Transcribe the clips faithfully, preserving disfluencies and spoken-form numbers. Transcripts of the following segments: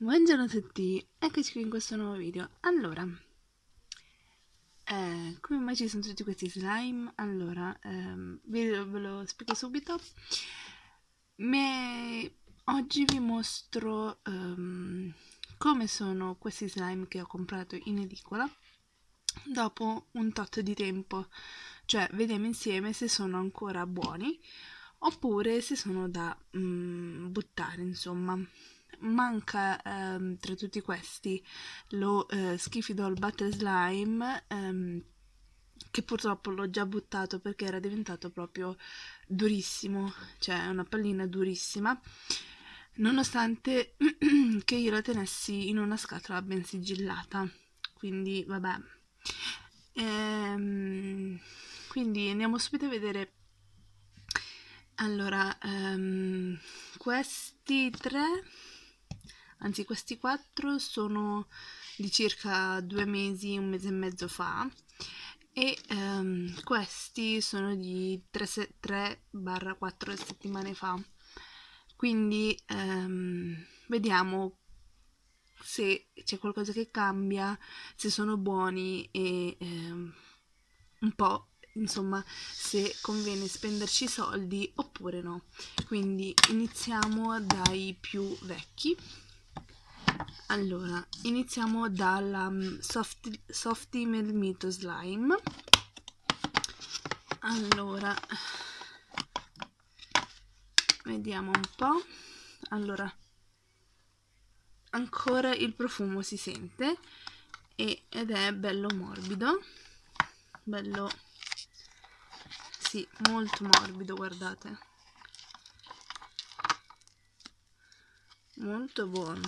Buongiorno a tutti, eccoci qui in questo nuovo video. Allora, eh, come mai ci sono tutti questi slime? Allora, ehm, ve, ve lo spiego subito. Me... Oggi vi mostro ehm, come sono questi slime che ho comprato in edicola dopo un tot di tempo. Cioè, vediamo insieme se sono ancora buoni oppure se sono da mm, buttare, insomma. Manca ehm, tra tutti questi lo eh, Skiffy Doll Butter Slime, ehm, che purtroppo l'ho già buttato perché era diventato proprio durissimo, cioè è una pallina durissima, nonostante che io la tenessi in una scatola ben sigillata. Quindi vabbè, ehm, quindi andiamo subito a vedere. Allora, ehm, questi tre, anzi questi quattro sono di circa due mesi, un mese e mezzo fa, e ehm, questi sono di tre quattro settimane fa. Quindi ehm, vediamo se c'è qualcosa che cambia, se sono buoni e ehm, un po', insomma, se conviene spenderci soldi oppure no. Quindi iniziamo dai più vecchi. Allora, iniziamo dalla um, Soft, Softy Melmito Slime. Allora, vediamo un po'. Allora, ancora il profumo si sente e, ed è bello morbido, bello, sì, molto morbido, guardate, molto buono.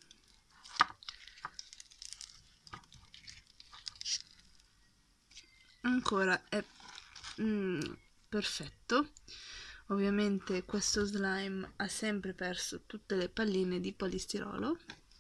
Ancora è mm, perfetto. Ovviamente questo slime ha sempre perso tutte le palline di polistirolo,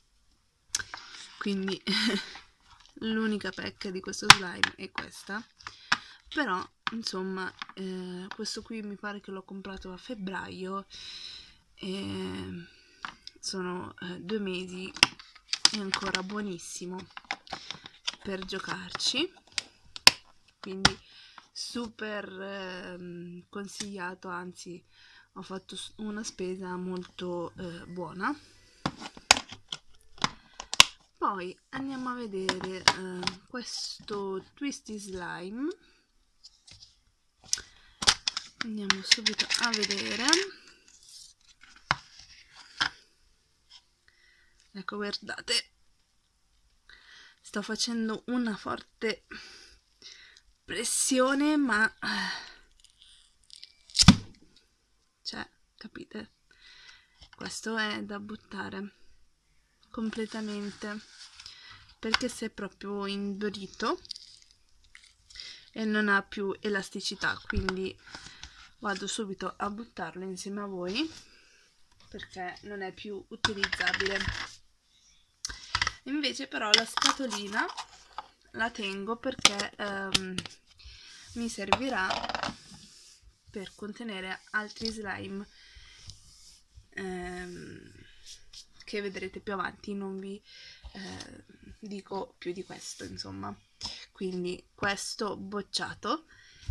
quindi l'unica pecca di questo slime è questa. Però insomma, eh, questo qui mi pare che l'ho comprato a febbraio e sono eh, due mesi, è ancora buonissimo per giocarci, quindi super eh, consigliato, anzi ho fatto una spesa molto eh, buona. Poi andiamo a vedere eh, questo Twisty Slime. Andiamo subito a vedere. Ecco, guardate, sto facendo una forte pressione, ma cioè, capite, questo è da buttare completamente perché si è proprio indurito e non ha più elasticità, quindi vado subito a buttarlo insieme a voi perché non è più utilizzabile. Invece però la scatolina la tengo perché ehm, mi servirà per contenere altri slime ehm, che vedrete più avanti. Non vi eh, dico più di questo, insomma. Quindi questo bocciato.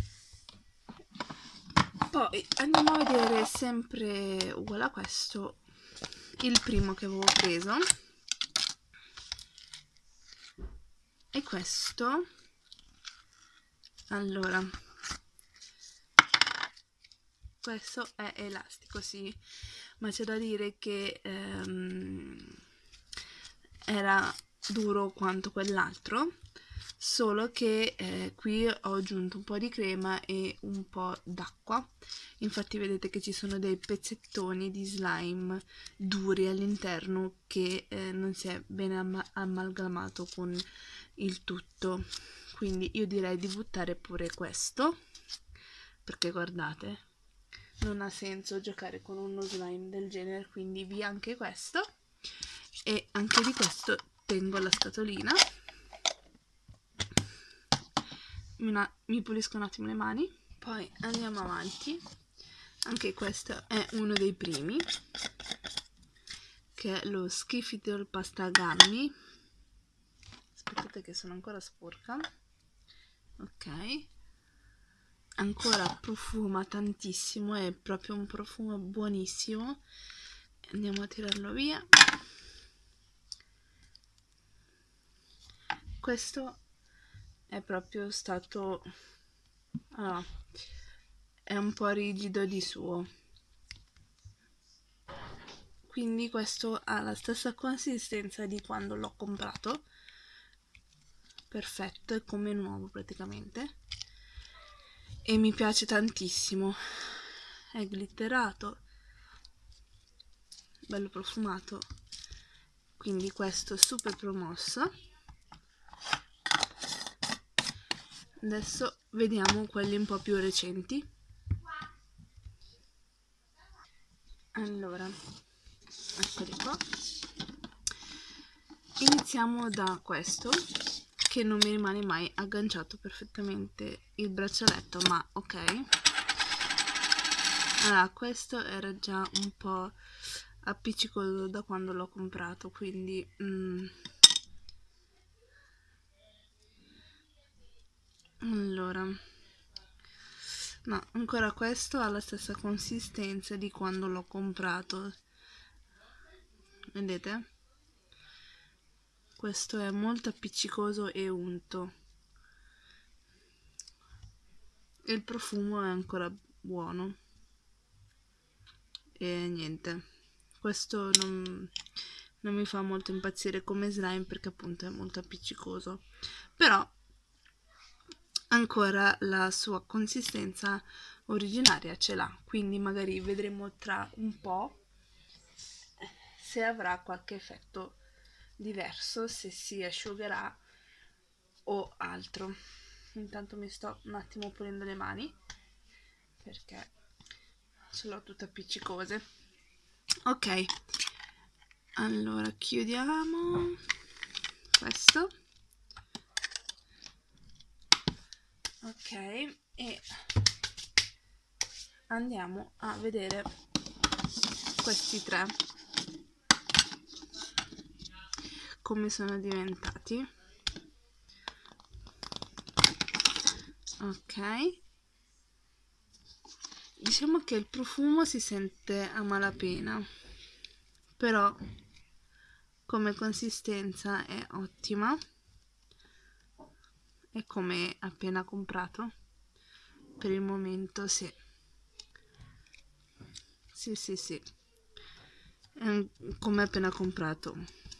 Poi andiamo a vedere, sempre uguale a questo, il primo che avevo preso. E questo, allora, questo è elastico, sì, ma c'è da dire che ehm, era duro quanto quell'altro, solo che eh, qui ho aggiunto un po' di crema e un po' d'acqua. Infatti vedete che ci sono dei pezzettoni di slime duri all'interno che eh, non si è bene am amalgamato con il tutto. Quindi io direi di buttare pure questo, perché guardate, non ha senso giocare con uno slime del genere, quindi via anche questo. E anche di questo tengo la scatolina. Una, mi pulisco un attimo le mani. Poi andiamo avanti. Anche questo è uno dei primi che è lo Skiffle Pasta Gummy. Aspettate che sono ancora sporca. Ok, ancora profuma tantissimo, è proprio un profumo buonissimo. Andiamo a tirarlo via. Questo è proprio stato, allora, è un po' rigido di suo, quindi questo ha la stessa consistenza di quando l'ho comprato, perfetto, è come nuovo praticamente, e mi piace tantissimo, è glitterato, bello profumato, quindi questo è super promosso. Adesso vediamo quelli un po' più recenti. Allora, eccoli qua. Iniziamo da questo, che non mi rimane mai agganciato perfettamente il braccialetto, ma ok. Allora, questo era già un po' appiccicoso da quando l'ho comprato, quindi mm, allora, no, ancora questo ha la stessa consistenza di quando l'ho comprato, vedete? Questo è molto appiccicoso e unto, e il profumo è ancora buono, e niente, questo non, non mi fa molto impazzire come slime perché appunto è molto appiccicoso, però ancora la sua consistenza originaria ce l'ha, quindi magari vedremo tra un po' se avrà qualche effetto diverso, se si asciugherà o altro. Intanto mi sto un attimo pulendo le mani perché ce l'ho tutte appiccicose. Ok, allora chiudiamo questo. Ok, e andiamo a vedere questi tre come sono diventati. Ok, diciamo che il profumo si sente a malapena, però come consistenza è ottima, è come appena comprato per il momento. Sì, sì, sì, sì, è come appena comprato.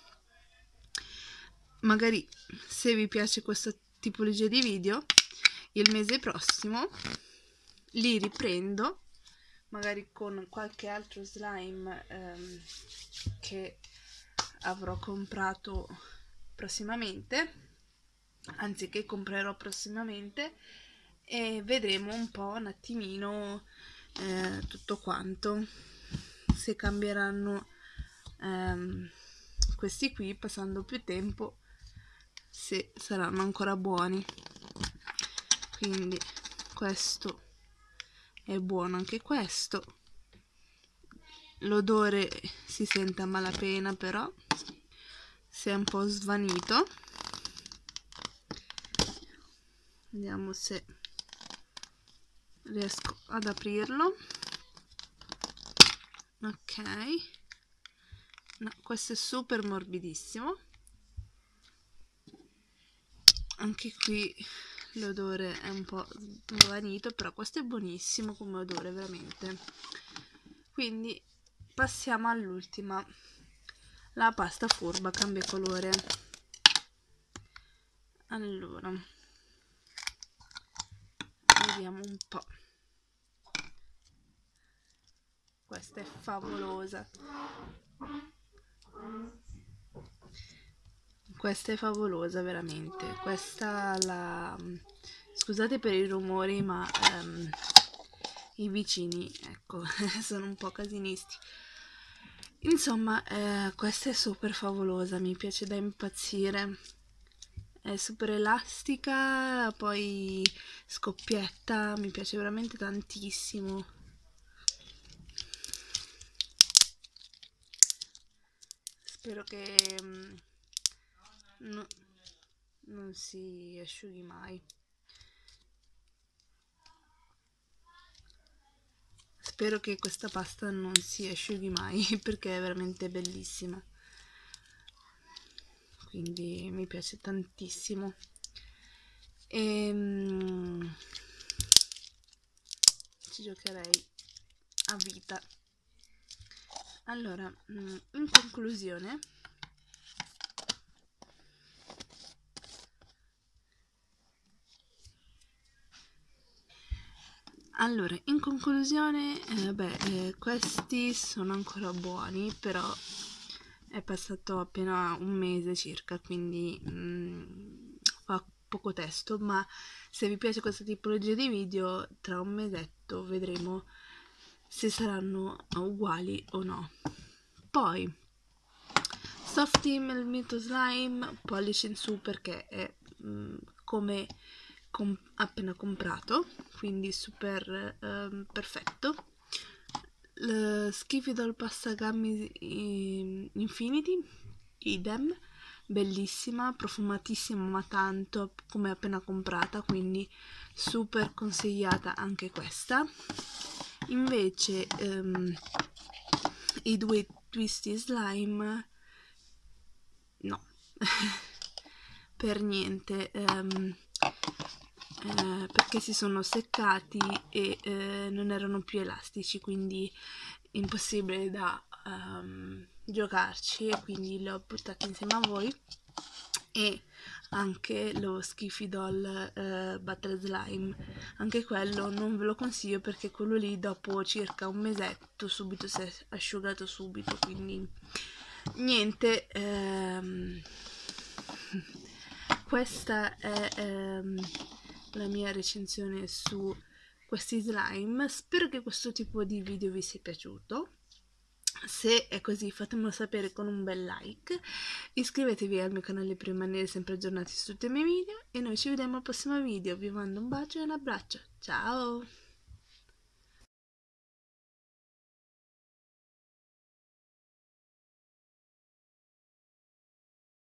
Magari se vi piace questa tipologia di video, il mese prossimo li riprendo, magari con qualche altro slime ehm, che avrò comprato prossimamente, anzi che comprerò prossimamente, e vedremo un po' un attimino eh, tutto quanto, se cambieranno ehm, questi qui passando più tempo, se saranno ancora buoni. Quindi questo è buono, anche questo, l'odore si sente a malapena, però si è un po' svanito. Vediamo se riesco ad aprirlo. Ok, no, questo è super morbidissimo, anche qui l'odore è un po' svanito, però questo è buonissimo come odore, veramente. Quindi passiamo all'ultima, la pasta furba cambia colore. Allora, vediamo un po'. Questa è favolosa. Questa è favolosa, veramente. Questa la... Scusate per i rumori, ma um, i vicini, ecco, sono un po' casinisti. Insomma, eh, questa è super favolosa, mi piace da impazzire. È super elastica, poi scoppietta, mi piace veramente tantissimo. spero che um, no, non si asciughi mai. Spero che questa pasta non si asciughi mai perché è veramente bellissima, quindi mi piace tantissimo. E um, ci giocherei a vita. Allora, in conclusione, allora, in conclusione, eh, beh, eh, questi sono ancora buoni, però è passato appena un mese circa, quindi mm, fa poco testo, ma se vi piace questa tipologia di video, tra un mesetto vedremo se saranno uguali o no. Poi Softeam il mito slime, pollice in su perché è mh, come com- appena comprato, quindi super um, perfetto. L- Schifidol pasta gummy infinity, idem, bellissima, profumatissima ma tanto, come appena comprata, quindi super consigliata anche questa. Invece um, i due twisty slime no, per niente, um, eh, perché si sono seccati e eh, non erano più elastici, quindi impossibile da um, giocarci, e quindi li ho portati insieme a voi. E anche lo Schifidol eh, Battle Slime, anche quello non ve lo consiglio perché quello lì dopo circa un mesetto subito si è asciugato subito, quindi niente. ehm, questa è ehm, la mia recensione su questi slime. Spero che questo tipo di video vi sia piaciuto. Se è così fatemelo sapere con un bel like, iscrivetevi al mio canale per rimanere sempre aggiornati su tutti i miei video e noi ci vediamo al prossimo video. Vi mando un bacio e un abbraccio, ciao!